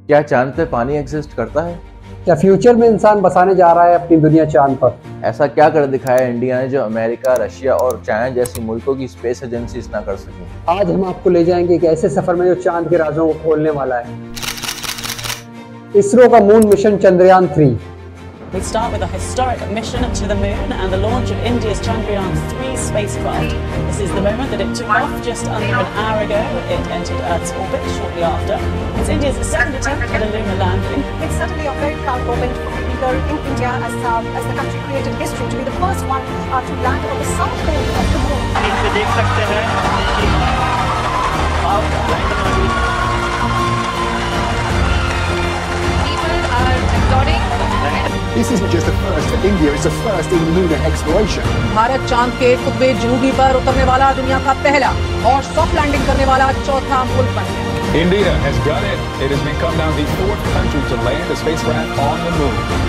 क्या चांद पे पानी एग्जिस्ट करता है? क्या फ्यूचर में इंसान बसाने जा रहा है अपनी दुनिया चांद पर? ऐसा क्या कर दिखाया इंडिया ने जो अमेरिका, रशिया और चाइना जैसे मुल्कों की स्पेस एजेंसीज ना कर सकें? आज हम आपको ले जाएंगे एक ऐसे सफर में जो चांद के राजों को खोलने वाला है। इसरो का moon mission Chandrayaan 3। We start with a historic mission to the moon and the launch of India's Chandrayaan-3 spacecraft. This is the moment that it took off just under an hour ago. It entered Earth's orbit shortly after. It's India's second attempt at a lunar landing. It's certainly a very proud moment for the leader in India as the country created history to be the first one to land on the south pole of the moon. इसे देख सकते हैं आप People are applauding. This isn't just a first for India, it's a first in lunar exploration. Bharat चांद के कुतबे जनूबी पर उतरने वाला दुनिया का पहला और सॉफ्ट लैंडिंग करने वाला चौथा मुल्क बन गया। India has done it. It has become now the fourth country to land a spacecraft on the moon.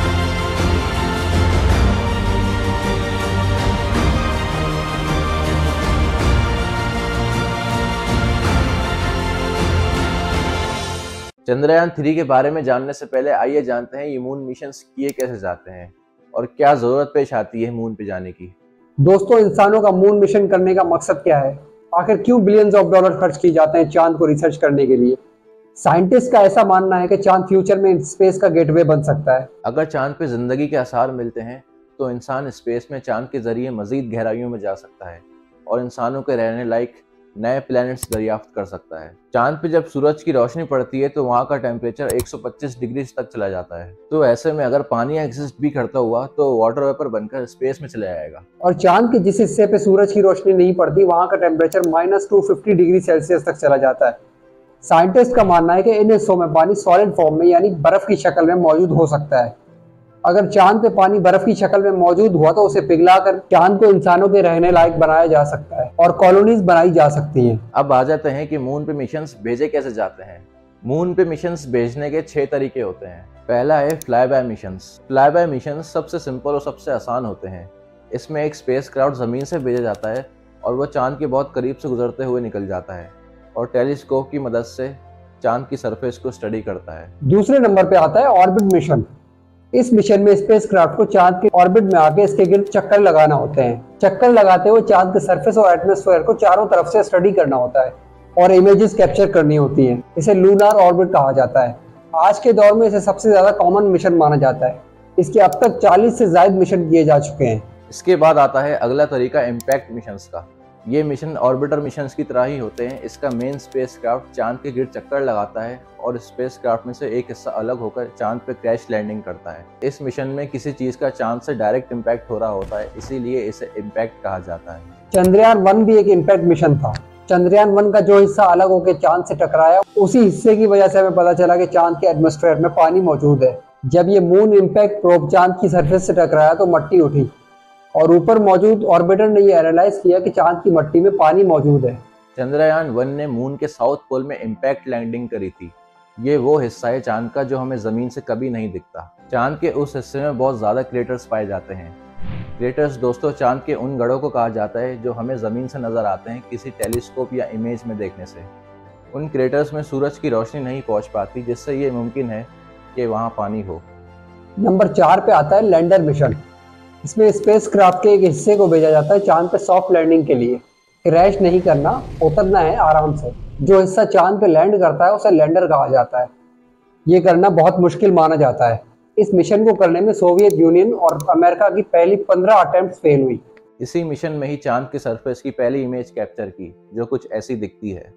Chandrayaan 3 के बारे में जानने से पहले आइए जानते हैं ये मून मिशंस किए कैसे जाते हैं और क्या जरूरत पेश आती है मून पे जाने की। दोस्तों, इंसानों का मून मिशन करने का मकसद क्या है? आखिर क्यों बिलियंस ऑफ डॉलर खर्च किए जाते हैं चांद को रिसर्च करने के लिए? साइंटिस्ट का ऐसा मानना है कि चांद फ्यूचर में स्पेस का गेटवे बन सकता है। अगर चांद पे जिंदगी के आसार मिलते हैं तो इंसान स्पेस में चांद के जरिए मजीद गहराइयों में जा सकता है और इंसानों के रहने लायक नए प्लैनेट्स दरियाफ्त कर सकता है। चांद पे जब सूरज की रोशनी पड़ती है तो वहाँ का टेम्परेचर 125 डिग्री तक चला जाता है। तो ऐसे में अगर पानी एग्जिस्ट भी करता हुआ तो वाटर वेपर बनकर स्पेस में चला जाएगा। और चांद के जिस हिस्से पे सूरज की रोशनी नहीं पड़ती वहाँ का टेम्परेचर -250 डिग्री सेल्सियस तक चला जाता है। साइंटिस्ट का मानना है कि इन हिस्सों में पानी सॉलिड फॉर्म में यानी बर्फ की शक्ल में मौजूद हो सकता है। अगर चांद पे पानी बर्फ की शक्ल में मौजूद हुआ तो उसे पिघलाकर चांद को इंसानों के रहने लायक बनाया जा सकता है और कॉलोनीज बनाई जा सकती हैं। अब आ जाते हैं कि मून पे मिशंस भेजे कैसे जाते हैं। मून पे मिशंस भेजने के 6 तरीके होते हैं। पहला है fly by missions. Fly by missions सबसे सिंपल और सबसे आसान होते हैं। इसमें एक स्पेसक्राफ्ट जमीन से भेजा जाता है और वो चांद के बहुत करीब से गुजरते हुए निकल जाता है और टेलीस्कोप की मदद से चांद की सरफेस को स्टडी करता है। दूसरे नंबर पे आता है ऑर्बिट मिशन। इस मिशन में स्पेसक्राफ्ट को चांद के ऑर्बिट में आके इसके गिर्द चक्कर लगाना होते हैं। चक्कर लगाते हुए चांद के सरफेस और एटमॉस्फेयर को चारों तरफ से स्टडी करना होता है और इमेजेस कैप्चर करनी होती हैं। इसे लूनार ऑर्बिट कहा जाता है। आज के दौर में इसे सबसे ज्यादा कॉमन मिशन माना जाता है। इसके अब तक 40 से ज्यादा मिशन किए जा चुके हैं। इसके बाद आता है अगला तरीका इम्पैक्ट मिशंस का। ये मिशन ऑर्बिटर मिशंस की तरह ही होते हैं। इसका मेन स्पेसक्राफ्ट चांद के गिर्द चक्कर लगाता है और स्पेसक्राफ्ट में से एक हिस्सा अलग होकर चांद पे क्रैश लैंडिंग करता है। इस मिशन में किसी चीज का चांद से डायरेक्ट इम्पैक्ट हो रहा होता है, इसीलिए इसे इम्पैक्ट कहा जाता है। चंद्रयान 1 भी एक इम्पैक्ट मिशन था। चंद्रयान 1 का जो हिस्सा अलग होकर चांद से टकराया उसी हिस्से की वजह से हमें पता चला कि चांद के एटमॉस्फेयर में पानी मौजूद है। जब ये मून इम्पैक्ट प्रोब चांद की सरफेस से टकराया तो मिट्टी उठी और ऊपर मौजूद ऑर्बिटर ने ये एनालाइज किया कि चांद की मिट्टी में पानी मौजूद है। चंद्रयान 1 ने मून के साउथ पोल में इम्पैक्ट लैंडिंग करी थी। ये वो हिस्सा है चांद का जो हमें जमीन से कभी नहीं दिखता। चांद के उस हिस्से में बहुत ज्यादा क्रेटर्स पाए जाते हैं। क्रेटर्स दोस्तों चांद के उन गढ़ों को कहा जाता है जो हमें जमीन से नजर आते हैं किसी टेलीस्कोप या इमेज में देखने से। उन क्रेटर्स में सूरज की रोशनी नहीं पहुंच पाती, जिससे ये मुमकिन है कि वहाँ पानी हो। नंबर 4 पे आता है लैंडर मिशन। इसमें स्पेसक्राफ्ट के एक हिस्से को भेजा जाता है चांद पे सॉफ्ट लैंडिंग के लिए। क्रैश नहीं करना, उतरना है आराम से। जो हिस्सा चांद पे लैंड करता है उसे लैंडर कहा जाता है। ये करना बहुत मुश्किल माना जाता है। इस मिशन को करने में सोवियत यूनियन और अमेरिका की पहली 15 अटेम्प्ट्स फेल हुई। इसी मिशन में ही चांद की सरफेस की पहली इमेज कैप्चर की, जो कुछ ऐसी दिखती है।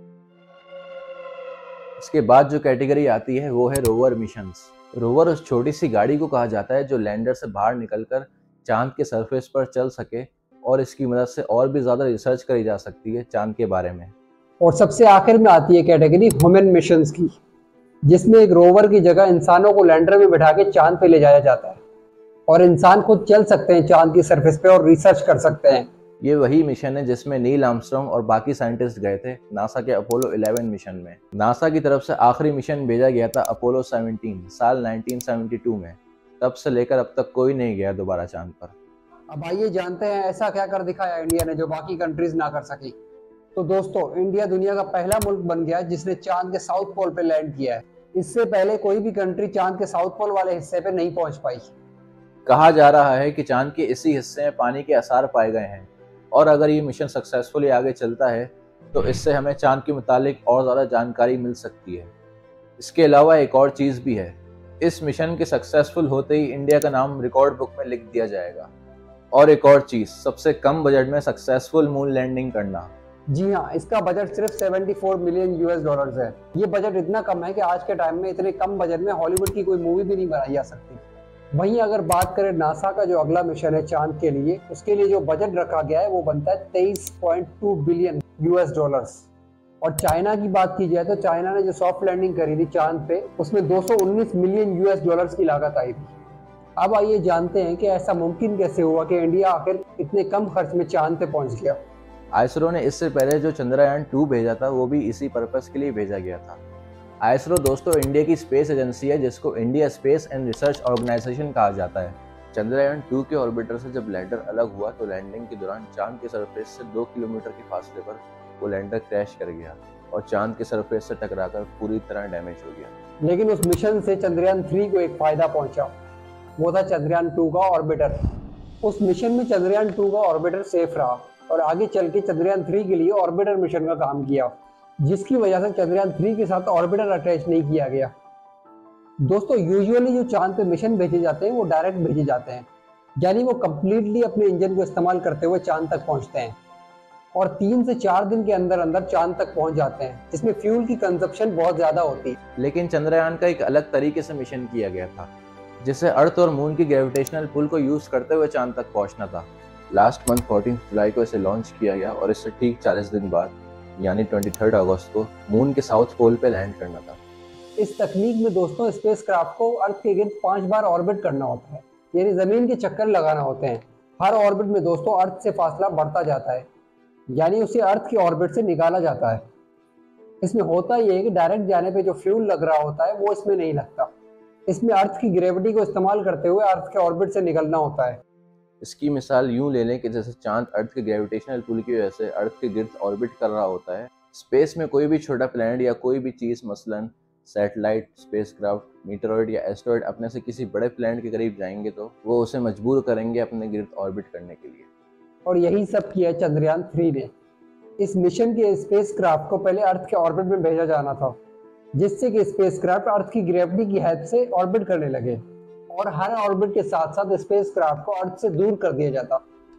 इसके बाद जो कैटेगरी आती है वो है रोवर मिशंस। रोवर उस छोटी सी गाड़ी को कहा जाता है जो लैंडर से बाहर निकलकर चांद के सरफेस पर चल सके और इसकी मदद से और भी ज्यादा रिसर्च करी जा सकती है चांद के बारे में। और सबसे आखिर में आती है कैटेगरी ह्यूमन मिशंस की, जिसमें एक रोवर की जगह इंसानों को लैंडर में बिठा के चांद पे ले जाया जाता है और इंसान खुद चल सकते हैं चांद की सरफेस पे और रिसर्च कर सकते हैं। ये वही मिशन है जिसमें नील आर्मस्ट्रांग और बाकी साइंटिस्ट गए थे नासा के अपोलो 11 मिशन में। नासा की तरफ से आखिरी मिशन भेजा गया था अपोलो 17 साल 1972 में। तब से लेकर अब तक कोई नहीं गया दोबारा चांद पर। अब आइए जानते हैं ऐसा क्या कर दिखाया इंडिया ने जो बाकी कंट्रीज ना कर सकी। तो दोस्तों, इंडिया दुनिया का पहला मुल्क बन गया जिसने चांद के साउथ पोल पे लैंड किया है। इससे पहले कोई भी कंट्री चांद के साउथ पोल वाले हिस्से पे नहीं पहुंच पाई। कहा जा रहा है कि चांद के इसी हिस्से में पानी के आसार पाए गए हैं और अगर ये मिशन सक्सेसफुली आगे चलता है तो इससे हमें चांद के मुतालिक और ज़्यादा जानकारी मिल सकती है। इसके अलावा एक और चीज़ भी है, इस मिशन के सक्सेसफुल होते ही इंडिया का नाम रिकॉर्ड बुक में लिख दिया जाएगा। और एक और चीज़, सबसे कम बजट में सक्सेसफुल मून लैंडिंग करना। जी हाँ, इसका बजट सिर्फ 74 मिलियन US डॉलर्स है। ये बजट इतना कम है कि आज के टाइम में इतने कम बजट में हॉलीवुड की कोई मूवी भी नहीं बनाई जा सकती। वहीं अगर बात करें नासा का जो अगला मिशन है चांद के लिए, उसके लिए जो बजट रखा गया है वो बनता है 23.2 बिलियन US डॉलर्स। और चाइना की बात की जाए तो चाइना ने जो सॉफ्ट लैंडिंग करी थी चांद पे, उसमें 219 मिलियन US डॉलर्स की लागत आई थी। अब आइए जानते हैं कि ऐसा मुमकिन कैसे हुआ कि इंडिया आखिर इतने कम खर्च में चांद पे पहुंच गया। आइसरो ने इससे पहले जो चंद्रयान 2 भेजा था वो भी इसी पर्पस के लिए भेजा गया था। आइसरो दोस्तों इंडिया की स्पेस एजेंसी है जिसको India space and research organisation कहा जाता है। चंद्रयान 2 के ऑर्बिटर से जब लैंडर अलग हुआ तो लैंडिंग के दौरान चांद के सरफेस से 2 किलोमीटर के फासले पर वो लैंडर क्रैश कर गया और चांद के सरफेस से टकराकर पूरी तरह डैमेज हो गया। लेकिन उस मिशन से चंद्रयान 3 को एक फायदा पहुंचा, वो था चंद्रयान 2 का ऑर्बिटर। उस मिशन में चंद्रयान 2 का ऑर्बिटर सेफ रहा और आगे चल के चंद्रयान 3 के लिए ऑर्बिटर मिशन का काम किया, जिसकी वजह से चंद्रयान 3 के साथ ऑर्बिटर अटैच नहीं किया गया। दोस्तों यूजुअली जो चांद पे मिशन भेजे जाते हैं वो डायरेक्ट भेजे जाते हैं, यानी वो कंप्लीटली अपने इंजन को इस्तेमाल करते हुए चांद तक पहुंचते हैं और 3 से 4 दिन के अंदर अंदर चांद तक पहुंच जाते हैं, जिसमें फ्यूल की कंजप्शन बहुत ज्यादा होती है। लेकिन चंद्रयान का एक अलग तरीके से मिशन किया गया था, जिसे अर्थ और मून की ग्रेविटेशनल पुल को यूज करते हुए चांद तक पहुंचना था। लास्ट मंथ 14 जुलाई को इसे लॉन्च किया गया और इससे ठीक 40 दिन बाद यानी 23 अगस्त को मून के साउथ पोल पे लैंड करना था। इस तकनीक में दोस्तों स्पेसक्राफ्ट को अर्थ के गिर्द 5 बार ऑर्बिट करना होता है, यानी जमीन के चक्कर लगाना होते हैं। हर ऑर्बिट में दोस्तों अर्थ से फासला बढ़ता जाता है, यानी उसे अर्थ की ऑर्बिट से निकाला जाता है। इसमें होता यह है कि डायरेक्ट जाने पे जो फ्यूल लग रहा होता है वो इसमें नहीं लगता, इसमें अर्थ की ग्रेविटी को इस्तेमाल करते हुए अर्थ के ऑर्बिट से निकलना होता है। इसकी मिसाल यूं ले लें कि जैसे चांद अर्थ के ग्रेविटेशनल पुल की वजह से अर्थ के गिर्द ऑर्बिट कर रहा होता है। स्पेस में कोई भी छोटा प्लैनेट या कोई भी चीज़, मसलन सैटेलाइट, स्पेसक्राफ्ट, मीटरॉइड या एस्टेरॉइड अपने से किसी बड़े प्लैनेट के करीब जाएंगे तो वो उसे मजबूर करेंगे अपने गिर्द ऑर्बिट करने के लिए। और यही सब किया चंद्रयान 3 ने। इस मिशन के स्पेसक्राफ्ट को पहले अर्थ के ऑर्बिट में भेजा जाना था, जिससे कि स्पेसक्राफ्ट अर्थ की ग्रेविटी की हेल्प से ऑर्बिट करने लगे और हर ऑर्बिट के साथ साथ स्पेसक्राफ्ट को अर्थ से दूर कर दिया जाता।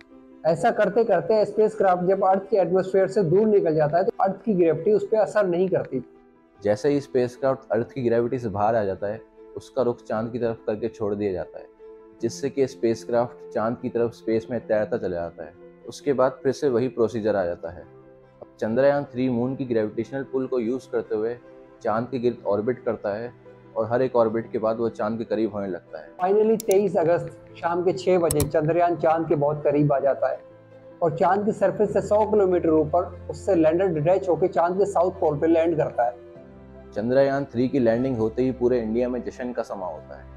ऐसा करते करते स्पेसक्राफ्ट जब अर्थ के एटमॉस्फेयर से दूर निकल जाता है तो अर्थ की ग्रेविटी उस पर असर नहीं करती। जैसे ही स्पेसक्राफ्ट अर्थ की ग्रेविटी से बाहर आ जाता है, उसका रुख चांद की तरफ करके छोड़ दिया जाता है, जिससे कि स्पेसक्राफ्ट चांद की तरफ स्पेस में तैरता चला जाता है। उसके बाद फिर से वही प्रोसीजर आ जाता है। अब चंद्रयान 3 मून की ग्रेविटेशनल पुल को यूज करते हुए चांद के गिर्द ऑर्बिट करता है और हर एक ऑर्बिट के बाद वो चांद के करीब होने लगता है। फाइनली 23 अगस्त शाम के 6 बजे चंद्रयान चांद के बहुत करीब आ जाता है और चांद की सरफेस से 100 किलोमीटर ऊपर उससे लैंडर डिटैच होकर चांद के साउथ पोल पे लैंड करता है। चंद्रयान 3 की लैंडिंग होते ही पूरे इंडिया में जश्न का समा होता है,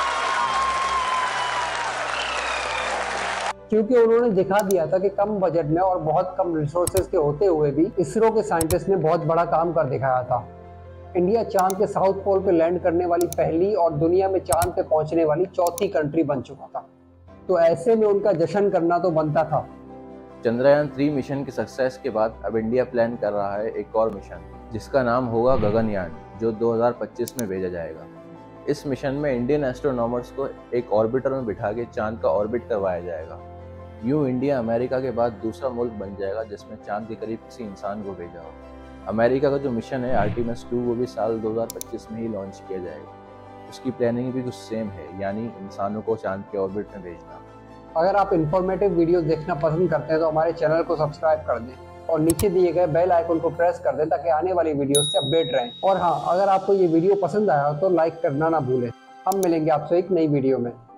क्योंकि उन्होंने दिखा दिया था कि कम बजट में और बहुत कम रिसोर्सेज के होते हुए भी इसरो के साइंटिस्ट ने बहुत बड़ा काम कर दिखाया था। इंडिया चांद के साउथ पोल पे लैंड करने वाली पहली और दुनिया में चांद पे पहुंचने वाली चौथी कंट्री बन चुका था, तो ऐसे में उनका जश्न करना तो बनता था। चंद्रयान 3 मिशन की सक्सेस के बाद अब इंडिया प्लान कर रहा है एक और मिशन, जिसका नाम होगा गगनयान, जो 2025 में भेजा जाएगा। इस मिशन में इंडियन एस्ट्रोनॉमर्स को एक ऑर्बिटर में बिठा के चांद का ऑर्बिट करवाया जाएगा। यूं इंडिया अमेरिका के बाद दूसरा मुल्क बन जाएगा जिसने चांद के करीब किसी इंसान को भेजा हो। अमेरिका का जो मिशन है आर्टेमिस 2 वो भी साल 2025 में ही लॉन्च किया जाएगा। उसकी प्लानिंग भी कुछ सेम है, यानी इंसानों को चांद के ऑर्बिट में भेजना। अगर आप इंफॉर्मेटिव वीडियो देखना पसंद करते हैं तो हमारे चैनल को सब्सक्राइब कर दें और नीचे दिए गए बेल आइकन को प्रेस कर दें ताकि आने वाली वीडियो से अपडेट रहें। और हाँ, अगर आपको ये वीडियो पसंद आया तो लाइक करना ना भूलें। हम मिलेंगे आपसे एक नई वीडियो में।